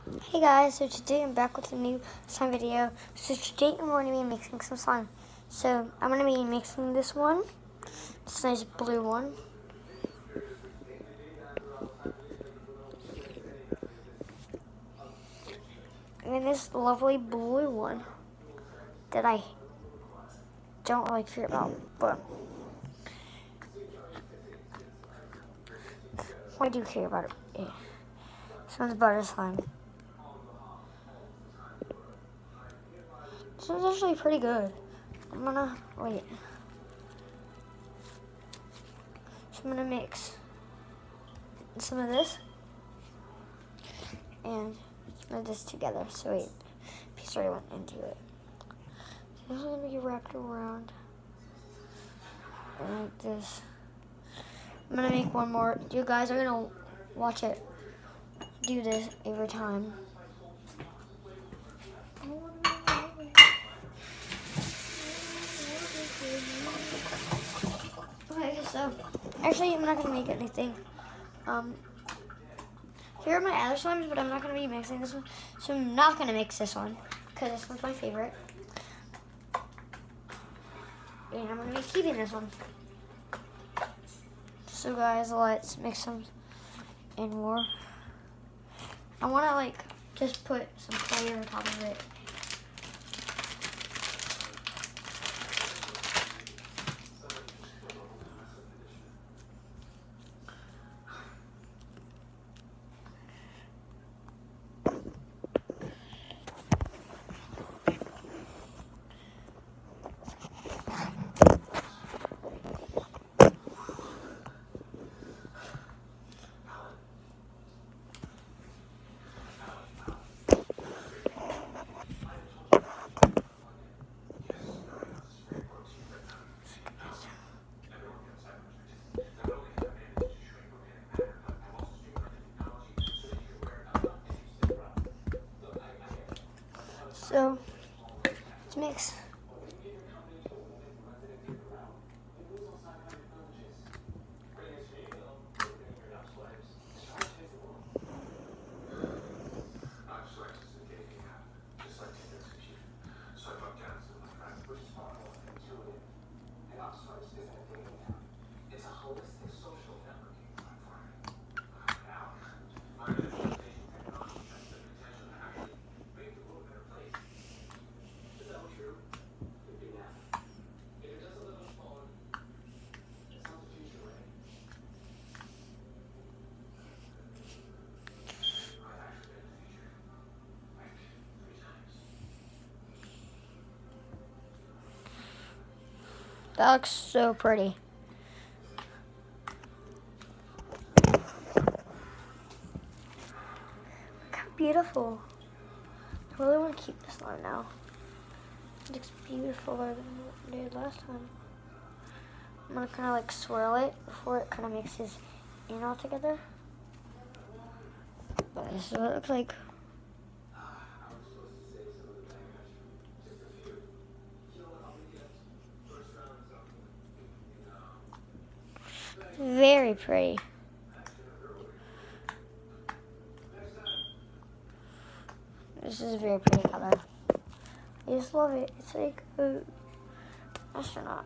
Hey guys, so today I'm back with a new slime video. So today I'm going to be mixing some slime. So I'm going to be mixing this one, this nice blue one. And then this lovely blue one that I don't really care about, but I do care about it. Yeah. This one's butter slime. This one's actually pretty good. I'm gonna, wait. So I'm gonna mix some of this and some of this together. So wait, piece already went into it. So this is gonna be wrapped around like this. I'm gonna make one more. You guys are gonna watch it do this every time. Okay, so actually I'm not gonna make anything. Here are my other slimes, but I'm not gonna be mixing this one. So I'm not gonna mix this one because this one's my favorite. And I'm gonna be keeping this one. So guys, let's mix some in more. I wanna like just put some clay on top of it. So let's mix. That looks so pretty. Look how beautiful. I really want to keep this slime now. It looks beautifuler than it did last time. I'm gonna kind of like swirl it before it kind of mixes in all together. But this is what it looks like. Very pretty. This is a very pretty color. I just love it. It's like an astronaut.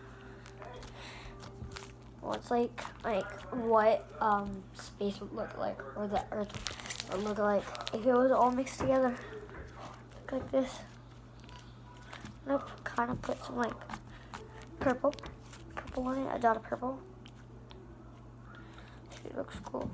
Well, it's like what space would look like, or the Earth would look like if it was all mixed together. Look like this. I'm gonna kind of put some like purple on it. A dot of purple. It looks cool.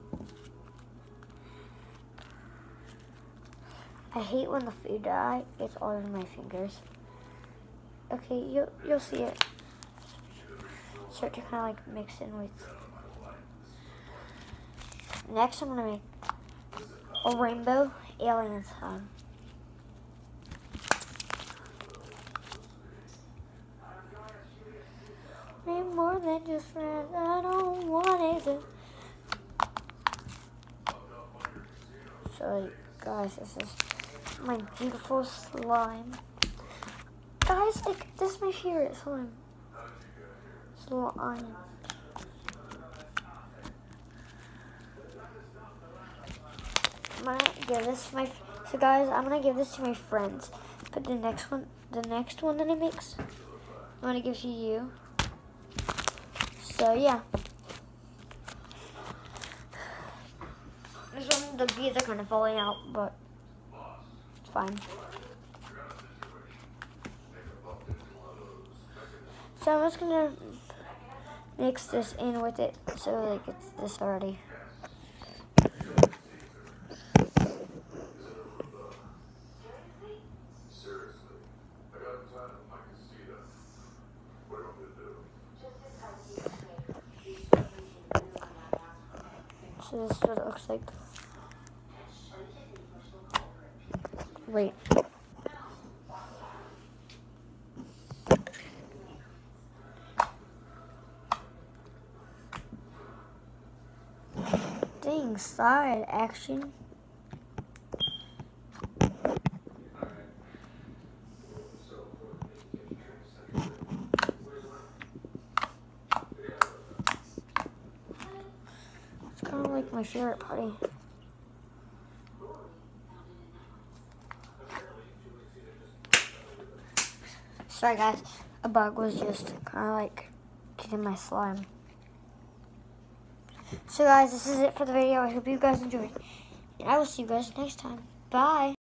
I hate when the food dye gets all over my fingers. Okay, you'll see it start to kind of like mix in with. Next, I'm gonna make a rainbow alien slime. We're more than just friends. I don't want it to. So, guys, this is my beautiful slime. Guys, like, this is my favorite slime. Slime. I'm gonna give this to my. So guys, I'm gonna give this to my friends. But the next one that I mix, I'm gonna give to you. So yeah. This one, the beads are kind of falling out, but it's fine. So I'm just gonna mix this in with it so like it's this already. So this is what it looks like. Wait. Dang, side action. It's kind of like my favorite party. Sorry guys, a bug was just kind of like getting my slime. So guys, this is it for the video. I hope you guys enjoyed. And I will see you guys next time. Bye.